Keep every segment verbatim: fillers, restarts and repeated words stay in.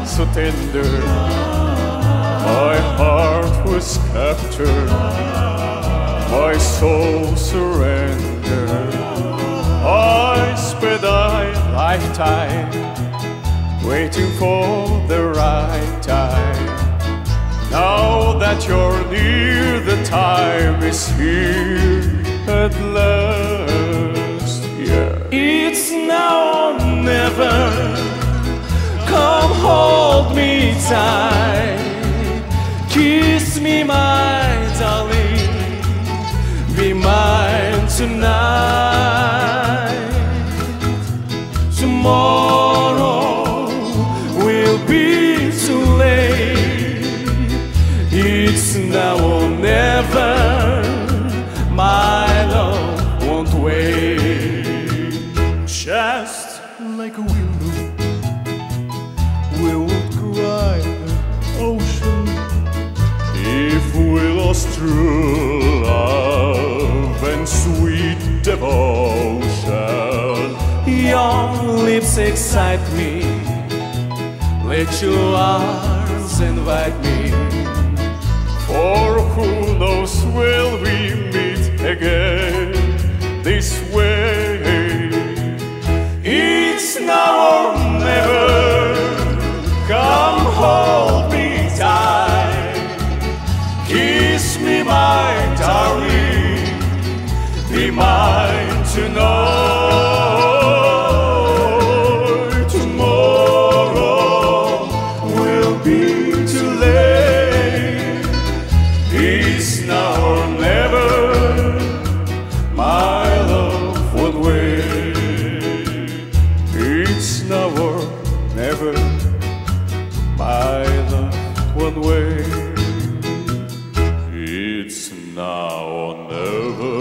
so tender. My heart was captured, my soul surrendered. I spent a lifetime waiting for the right time. Now that you're near, the time is here at last. Yeah. It's now or never. Come hold me tight, kiss me, my darling, be mine tonight. Tomorrow will be too late. It's now or never. My love won't wait. Just like a window, we would cry an ocean if we lost true love and sweet devotion. Your lips excite me, let your arms invite me. For who knows, will we meet again this way? It's now or never. Come hold me tight, kiss me, my darling, be mine tonight. Tomorrow will be too late. It's now or never. My love won't wait. It's now or never. My love won't wait. It's now or never.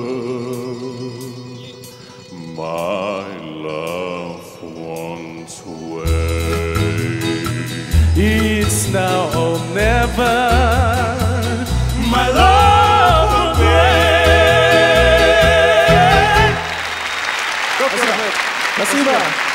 My love won't wait. It's now or never. My love won't wait. Спасибо.